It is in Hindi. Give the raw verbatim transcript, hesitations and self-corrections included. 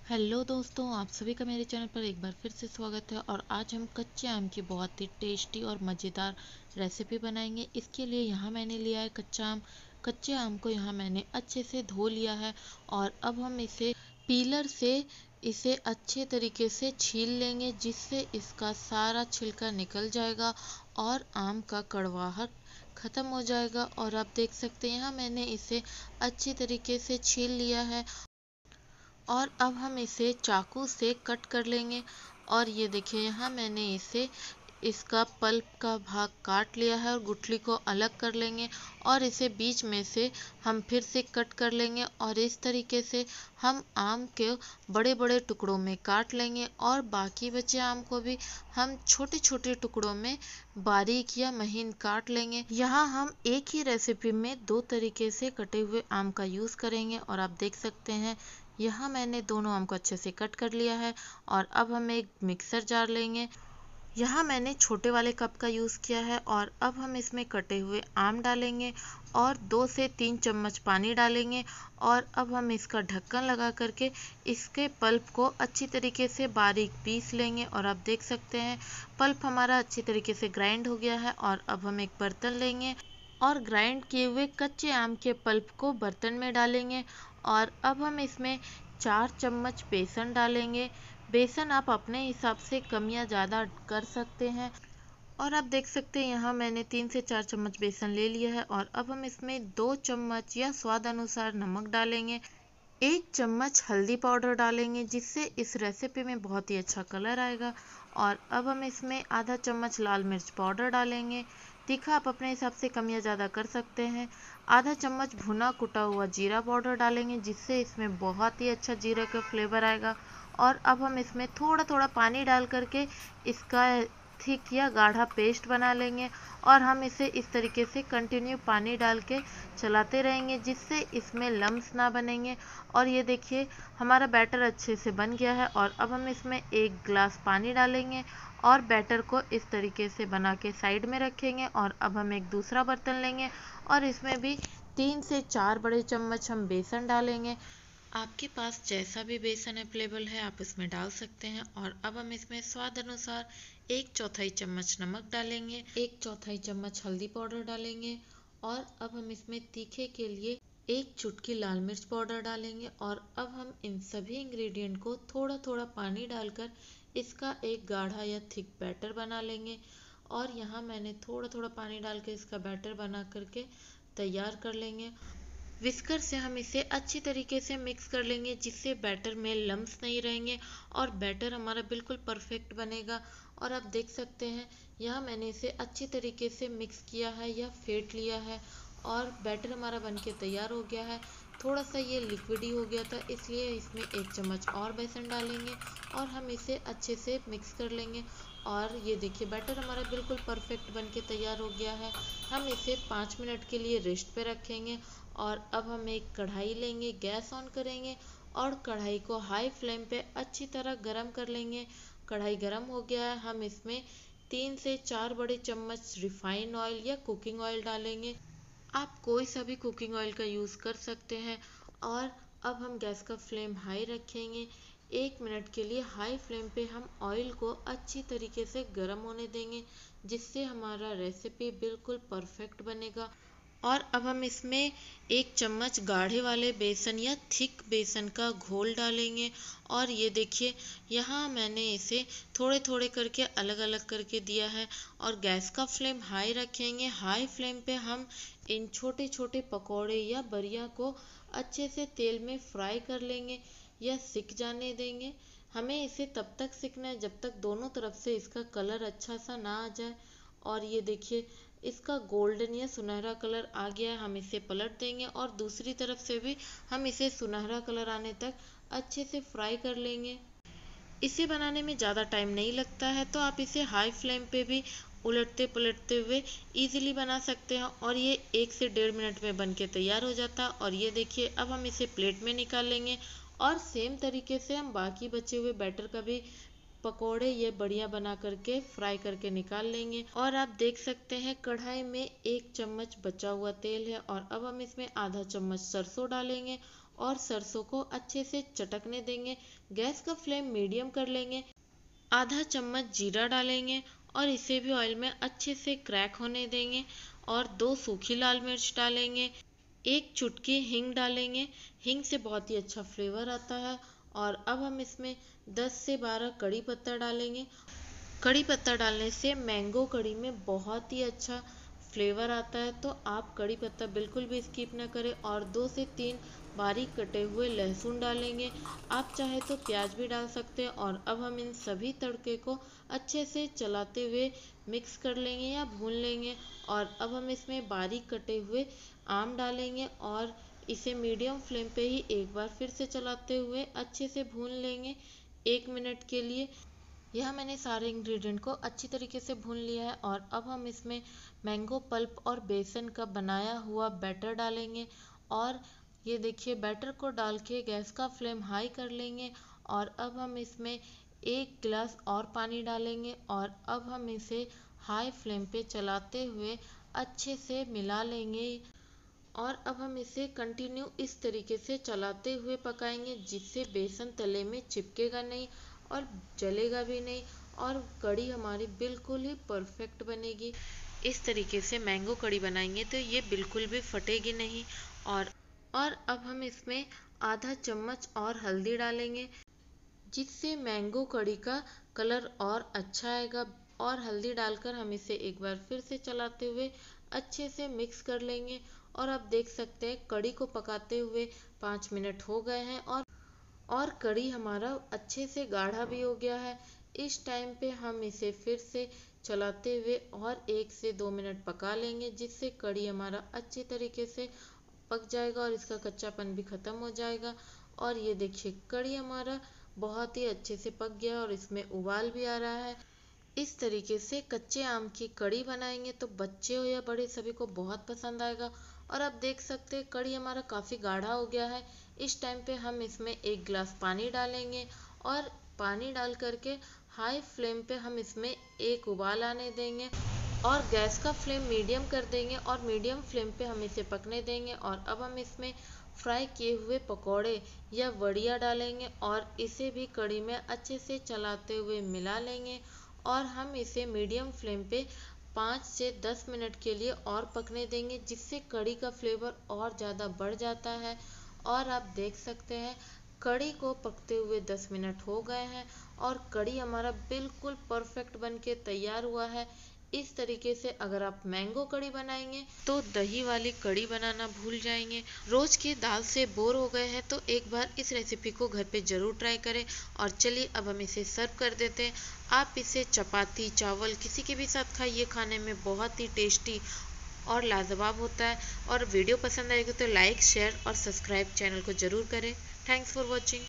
हेलो दोस्तों, आप सभी का मेरे चैनल पर एक बार फिर से स्वागत है। और आज हम कच्चे आम की बहुत ही टेस्टी और मज़ेदार रेसिपी बनाएंगे। इसके लिए यहाँ मैंने लिया है कच्चा आम। कच्चे आम को यहाँ मैंने अच्छे से धो लिया है और अब हम इसे पीलर से इसे अच्छे तरीके से छील लेंगे, जिससे इसका सारा छिलका निकल जाएगा और आम का कड़वाहट ख़त्म हो जाएगा। और आप देख सकते हैं यहाँ मैंने इसे अच्छी तरीके से छील लिया है और अब हम इसे चाकू से कट कर लेंगे। और ये देखिए यहाँ मैंने इसे इसका पल्प का भाग काट लिया है और गुठली को अलग कर लेंगे और इसे बीच में से हम फिर से कट कर लेंगे। और इस तरीके से हम आम के बड़े बड़े टुकड़ों में काट लेंगे और बाकी बचे आम को भी हम छोटे छोटे टुकड़ों में बारीक या महीन काट लेंगे। यहाँ हम एक ही रेसिपी में दो तरीके से कटे हुए आम का यूज़ करेंगे। और आप देख सकते हैं यहाँ मैंने दोनों आम को अच्छे से कट कर लिया है और अब हम एक मिक्सर जार लेंगे। यहाँ मैंने छोटे वाले कप का यूज़ किया है और अब हम इसमें कटे हुए आम डालेंगे और दो से तीन चम्मच पानी डालेंगे। और अब हम इसका ढक्कन लगा करके इसके पल्प को अच्छी तरीके से बारीक पीस लेंगे। और आप देख सकते हैं पल्प हमारा अच्छी तरीके से ग्राइंड हो गया है। और अब हम एक बर्तन लेंगे और ग्राइंड किए हुए कच्चे आम के पल्प को बर्तन में डालेंगे। और अब हम इसमें चार चम्मच बेसन डालेंगे। बेसन आप अपने हिसाब से कम या ज़्यादा कर सकते हैं। और आप देख सकते हैं यहाँ मैंने तीन से चार चम्मच बेसन ले लिया है। और अब हम इसमें दो चम्मच या स्वाद अनुसार नमक डालेंगे। एक चम्मच हल्दी पाउडर डालेंगे, जिससे इस रेसिपी में बहुत ही अच्छा कलर आएगा। और अब हम इसमें आधा चम्मच लाल मिर्च पाउडर डालेंगे। तीखा आप अपने हिसाब से कम या ज़्यादा कर सकते हैं। आधा चम्मच भुना कुटा हुआ जीरा पाउडर डालेंगे, जिससे इसमें बहुत ही अच्छा जीरे का फ्लेवर आएगा। और अब हम इसमें थोड़ा थोड़ा पानी डाल करके इसका थिक या गाढ़ा पेस्ट बना लेंगे। और हम इसे इस तरीके से कंटिन्यू पानी डाल के चलाते रहेंगे, जिससे इसमें लम्स ना बनेंगे। और ये देखिए हमारा बैटर अच्छे से बन गया है। और अब हम इसमें एक गिलास पानी डालेंगे और बैटर को इस तरीके से बना के साइड में रखेंगे। और अब हम एक दूसरा बर्तन लेंगे और इसमें भी तीन से चार बड़े चम्मच हम बेसन डालेंगे। आपके पास जैसा भी बेसन अवेलेबल है आप इसमें डाल सकते हैं। और अब हम इसमें स्वाद अनुसार एक चौथाई चम्मच नमक डालेंगे, एक चौथाई चम्मच हल्दी पाउडर डालेंगे। और अब हम इसमें तीखे के लिए एक चुटकी लाल मिर्च पाउडर डालेंगे। और अब हम इन सभी इंग्रेडिएंट को थोड़ा थोड़ा पानी डालकर इसका एक गाढ़ा या थिक बैटर बना लेंगे। और यहाँ मैंने थोड़ा थोड़ा पानी डाल के इसका बैटर बना करके तैयार कर लेंगे। विस्कर से हम इसे अच्छी तरीके से मिक्स कर लेंगे, जिससे बैटर में लम्स नहीं रहेंगे और बैटर हमारा बिल्कुल परफेक्ट बनेगा। और आप देख सकते हैं यहाँ मैंने इसे अच्छी तरीके से मिक्स किया है या फेंट लिया है और बैटर हमारा बनके तैयार हो गया है। थोड़ा सा ये लिक्विडी हो गया था, इसलिए इसमें एक चम्मच और बेसन डालेंगे और हम इसे अच्छे से मिक्स कर लेंगे। और ये देखिए बैटर हमारा बिल्कुल परफेक्ट बनके तैयार हो गया है। हम इसे पाँच मिनट के लिए रेस्ट पे रखेंगे। और अब हम एक कढ़ाई लेंगे, गैस ऑन करेंगे और कढ़ाई को हाई फ्लेम पे अच्छी तरह गरम कर लेंगे। कढ़ाई गरम हो गया है, हम इसमें तीन से चार बड़े चम्मच रिफाइन ऑयल या कुकिंग ऑयल डालेंगे। आप कोई सा भी कुकिंग ऑयल का यूज़ कर सकते हैं। और अब हम गैस का फ्लेम हाई रखेंगे। एक मिनट के लिए हाई फ्लेम पे हम ऑयल को अच्छी तरीके से गर्म होने देंगे, जिससे हमारा रेसिपी बिल्कुल परफेक्ट बनेगा। और अब हम इसमें एक चम्मच गाढ़े वाले बेसन या थिक बेसन का घोल डालेंगे। और ये देखिए यहाँ मैंने इसे थोड़े थोड़े करके अलग अलग करके दिया है। और गैस का फ्लेम हाई रखेंगे। हाई फ्लेम पे हम इन छोटे छोटे पकौड़े या बरिया को अच्छे से तेल में फ्राई कर लेंगे या सिक जाने देंगे। हमें इसे तब तक सिकना है जब तक दोनों तरफ से इसका कलर अच्छा सा ना आ जाए। और ये देखिए इसका गोल्डन या सुनहरा कलर आ गया है, हम इसे पलट देंगे और दूसरी तरफ से भी हम इसे सुनहरा कलर आने तक अच्छे से फ्राई कर लेंगे। इसे बनाने में ज़्यादा टाइम नहीं लगता है, तो आप इसे हाई फ्लेम पे भी उलटते पलटते हुए इजीली बना सकते हैं और ये एक से डेढ़ मिनट में बन के तैयार हो जाता है। और ये देखिए अब हम इसे प्लेट में निकाल लेंगे और सेम तरीके से हम बाकी बचे हुए बैटर का भी पकोड़े ये बढ़िया बना करके फ्राई करके निकाल लेंगे। और आप देख सकते हैं कढ़ाई में एक चम्मच बचा हुआ तेल है और अब हम इसमें आधा चम्मच सरसों डालेंगे और सरसों को अच्छे से चटकने देंगे। गैस का फ्लेम मीडियम कर लेंगे। आधा चम्मच जीरा डालेंगे और इसे भी ऑयल में अच्छे से क्रैक होने देंगे। और दो सूखी लाल मिर्च डालेंगे। एक चुटकी हींग डालेंगे। हींग से बहुत ही अच्छा फ्लेवर आता है। और अब हम इसमें दस से बारह कड़ी पत्ता डालेंगे। कड़ी पत्ता डालने से मैंगो कड़ी में बहुत ही अच्छा फ्लेवर आता है, तो आप कड़ी पत्ता बिल्कुल भी स्किप ना करें। और दो से तीन बारीक कटे हुए लहसुन डालेंगे। आप चाहे तो प्याज भी डाल सकते हैं। और अब हम इन सभी तड़के को अच्छे से चलाते हुए मिक्स कर लेंगे या भून लेंगे। और अब हम इसमें बारीक कटे हुए आम डालेंगे और इसे मीडियम फ्लेम पे ही एक बार फिर से चलाते हुए अच्छे से भून लेंगे एक मिनट के लिए। यह मैंने सारे इंग्रेडिएंट को अच्छी तरीके से भून लिया है। और अब हम इसमें मैंगो पल्प और बेसन का बनाया हुआ बैटर डालेंगे। और ये देखिए, बैटर को डाल के गैस का फ्लेम हाई कर लेंगे। और अब हम इसमें एक गिलास और पानी डालेंगे। और अब हम इसे हाई फ्लेम पे चलाते हुए अच्छे से मिला लेंगे। और अब हम इसे कंटिन्यू इस तरीके से चलाते हुए पकाएंगे, जिससे बेसन तले में चिपकेगा नहीं और जलेगा भी नहीं। और कड़ी हमारी बिल्कुल ही परफेक्ट बनेगी। इस तरीके से मैंगो कड़ी बनाएंगे तो ये बिल्कुल भी फटेगी नहीं। और और अब हम इसमें आधा चम्मच और हल्दी डालेंगे, जिससे मैंगो कड़ी का कलर और अच्छा आएगा। और हल्दी डालकर हम इसे एक बार फिर से चलाते हुए अच्छे से मिक्स कर लेंगे। और आप देख सकते हैं कड़ी को पकाते हुए पाँच मिनट हो गए हैं और और कड़ी हमारा अच्छे से गाढ़ा भी हो गया है। इस टाइम पे हम इसे फिर से चलाते हुए और एक से दो मिनट पका लेंगे, जिससे कड़ी हमारा अच्छी तरीके से पक जाएगा और इसका कच्चापन भी ख़त्म हो जाएगा। और ये देखिए, कड़ी हमारा बहुत ही अच्छे से पक गया और इसमें उबाल भी आ रहा है। इस तरीके से कच्चे आम की कड़ी बनाएंगे तो बच्चे हो या बड़े सभी को बहुत पसंद आएगा। और आप देख सकते हैं कड़ी हमारा काफ़ी गाढ़ा हो गया है। इस टाइम पे हम इसमें एक गिलास पानी डालेंगे और पानी डाल करके हाई फ्लेम पे हम इसमें एक उबाल आने देंगे और गैस का फ्लेम मीडियम कर देंगे और मीडियम फ्लेम पे हम इसे पकने देंगे। और अब हम इसमें फ्राई किए हुए पकौड़े या वड़िया डालेंगे और इसे भी कड़ी में अच्छे से चलाते हुए मिला लेंगे। और हम इसे मीडियम फ्लेम पे पाँच से दस मिनट के लिए और पकने देंगे, जिससे कड़ी का फ्लेवर और ज़्यादा बढ़ जाता है। और आप देख सकते हैं कड़ी को पकते हुए दस मिनट हो गए हैं और कड़ी हमारा बिल्कुल परफेक्ट बन के तैयार हुआ है। इस तरीके से अगर आप मैंगो कड़ी बनाएंगे तो दही वाली कड़ी बनाना भूल जाएंगे। रोज की दाल से बोर हो गए हैं तो एक बार इस रेसिपी को घर पे ज़रूर ट्राई करें। और चलिए अब हम इसे सर्व कर देते हैं। आप इसे चपाती, चावल किसी के भी साथ खाइए, खाने में बहुत ही टेस्टी और लाजवाब होता है। और वीडियो पसंद आएगी तो लाइक, शेयर और सब्सक्राइब चैनल को ज़रूर करें। Thanks for watching.